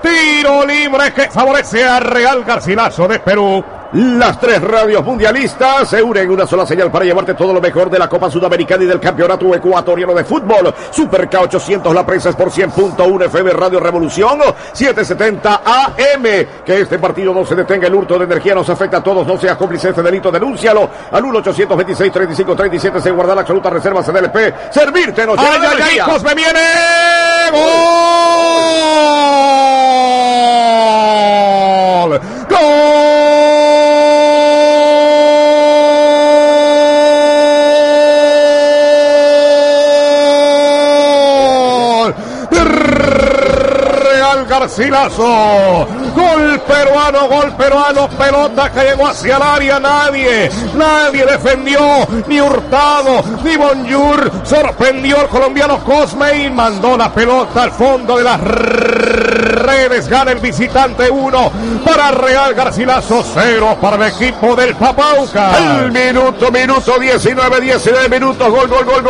Tiro libre que favorece a Real Garcilaso de Perú. Las tres radios mundialistas se unen en una sola señal para llevarte todo lo mejor de la Copa Sudamericana y del Campeonato Ecuatoriano de Fútbol. Super K800, la prensa es por 100.1 FM, Radio Revolución 770 AM. Que este partido no se detenga, el hurto de energía nos afecta a todos, no seas cómplice de este delito, denúncialo al 1-826-35-37, se guarda la absoluta reserva CDLP. Servirte nos llena de energía. Cosme viene. ¡Gol! ¡Gol! Garcilaso, gol peruano, pelota que llegó hacia el área, nadie defendió, ni Hurtado, ni Bonjour, sorprendió al colombiano Cosme y mandó la pelota al fondo de las redes, gana el visitante 1 para Real Garcilaso, 0 para el equipo del Papauca. El minuto 19 minutos, gol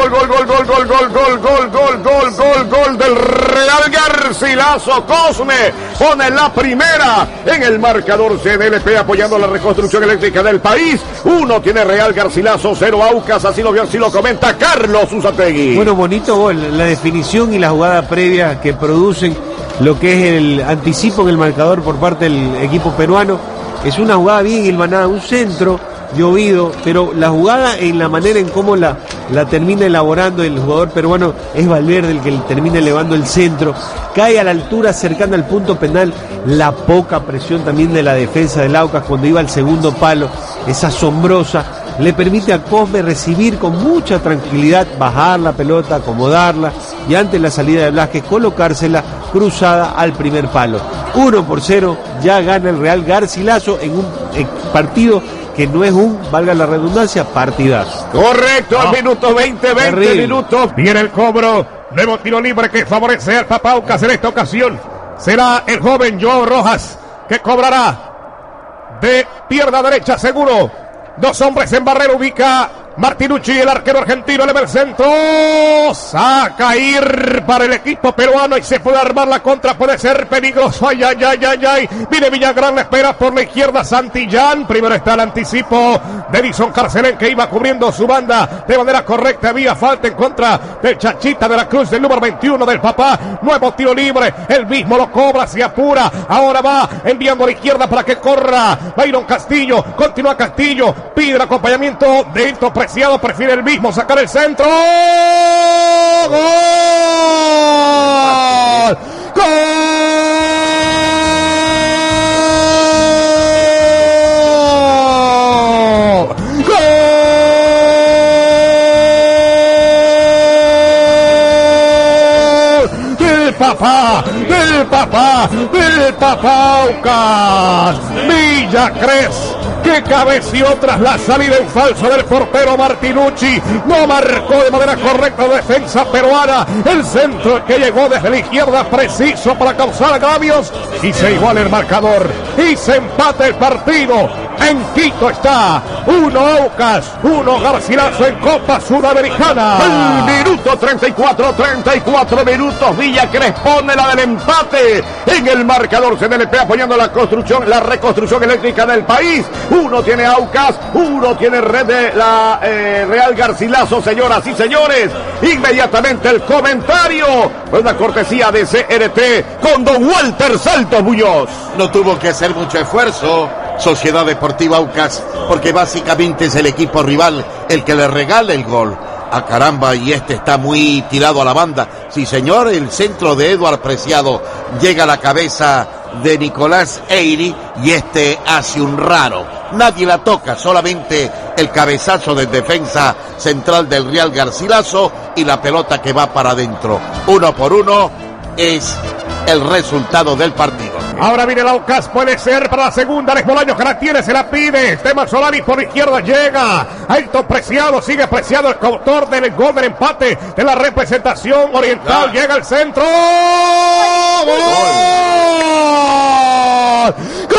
del Real Garcilaso. Cosme pone la primera en el marcador. CDLP apoyando la reconstrucción eléctrica del país. 1 tiene Real Garcilaso, 0 Aucas, así lo comenta Carlos Usategui. Bueno, bonito gol, la definición y la jugada previa que producen lo que es el anticipo en el marcador por parte del equipo peruano. Es una jugada bien hilvanada, un centro llovido, pero la jugada en la manera en cómo la termina elaborando el jugador peruano es Valverde el que termina elevando el centro, cae a la altura cercana al punto penal, la poca presión también de la defensa del Aucas cuando iba al segundo palo, es asombrosa, le permite a Cosme recibir con mucha tranquilidad, bajar la pelota, acomodarla y ante la salida de Blázquez colocársela cruzada al primer palo. 1-0, ya gana el Real Garcilaso en un partido que no es valga la redundancia, partidazo. Correcto, al minuto 20 minutos. Viene el cobro, nuevo tiro libre que favorece al Papaucas en esta ocasión. Será el joven Joao Rojas que cobrará de pierna derecha seguro. 2 hombres en barrera, ubica Martinucci, el arquero argentino, eleva el centro, saca ir para el equipo peruano y se puede armar la contra, puede ser peligroso, ay, viene Villagrán, la espera por la izquierda Santillán, primero está el anticipo de Edison Carcelén que iba cubriendo su banda de manera correcta, había falta en contra del Chachita de la Cruz, del número 21 del Papá, nuevo tiro libre, él mismo lo cobra, se apura, ahora va enviando a la izquierda para que corra Byron Castillo, continúa Castillo, pide el acompañamiento de Hilton Preciado, prefiere el mismo sacar el centro. ¡Gol! ¡Gol! ¡Gol! Del Papaucas, Villacres, que cabeció tras la salida en falso del portero Martinucci, no marcó de manera correcta la defensa peruana, el centro que llegó desde la izquierda preciso para causar agravios y se iguala el marcador y se empata el partido. En Quito está 1 Aucas, 1 Garcilaso en Copa Sudamericana. El minuto 34 minutos, Villacres pone la del empate en el marcador. CDLP apoyando la reconstrucción eléctrica del país. 1 tiene Aucas, 1 tiene Red de la Real Garcilaso, señoras y señores. Inmediatamente el comentario, una cortesía de CRT con don Walter Salto Muñoz. No tuvo que hacer mucho esfuerzo Sociedad Deportiva Aucas, porque básicamente es el equipo rival el que le regala el gol. Ah, caramba, y este está muy tirado a la banda. Sí, señor, el centro de Eduard Preciado llega a la cabeza de Nicolás Eyri y este hace un raro. Nadie la toca, solamente el cabezazo de defensa central del Real Garcilaso y la pelota que va para adentro. 1-1 es el resultado del partido. Ahora viene el Aucas, puede ser para la segunda, Alex Bolaños que la tiene, se la pide, Esteban Solari por la izquierda llega, Ailton Preciado, sigue Preciado, el autor del gol del empate de la representación oriental, llega al centro, ¡gol! ¡Gol!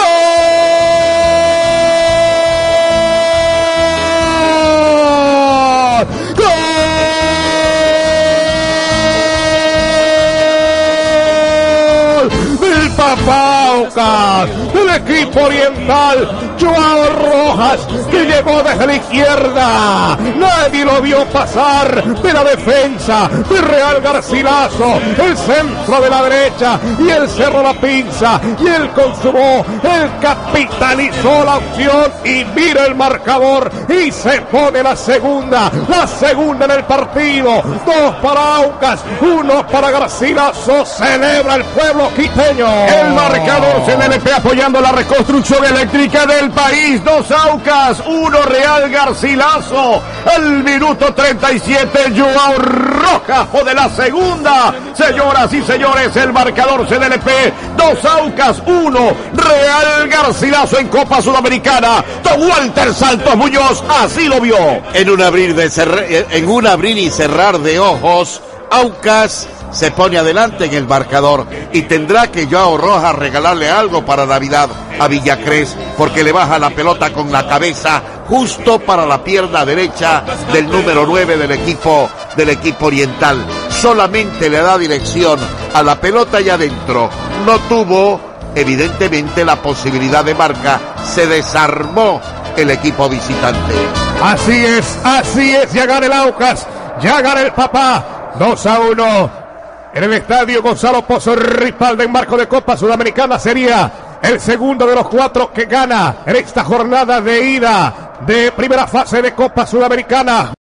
Papaucas, el equipo oriental, Joao Rojas, que llegó desde la izquierda, nadie lo vio pasar de la defensa de Real Garcilaso, el centro de la derecha, y él cerró la pinza, y él consumó, él capitalizó la opción, y mira el marcador, y se pone la segunda en el partido, 2 para Aucas, 1 para Garcilaso, celebra el pueblo quiteño. El marcador CNLP apoyando la reconstrucción eléctrica del país, 2 Aucas, 1 Real Garcilaso, al minuto 37 Joao Rojas pone la segunda, señoras y señores, el marcador CNLP, 2 Aucas, 1 Real Garcilaso en Copa Sudamericana, Don Walter Santos Muñoz así lo vio. En un abrir y cerrar de ojos, Aucas se pone adelante en el marcador y tendrá que Joao Rojas regalarle algo para Navidad a Villacrés, porque le baja la pelota con la cabeza justo para la pierna derecha del número 9 del equipo oriental. Solamente le da dirección a la pelota y adentro. No tuvo, evidentemente, la posibilidad de marca. Se desarmó el equipo visitante. Así es, ya gana el Aucas, ya gana el Papá, 2-1 en el estadio Gonzalo Pozo Ripalda en marco de Copa Sudamericana. Sería el segundo de los 4 que gana en esta jornada de ida de primera fase de Copa Sudamericana.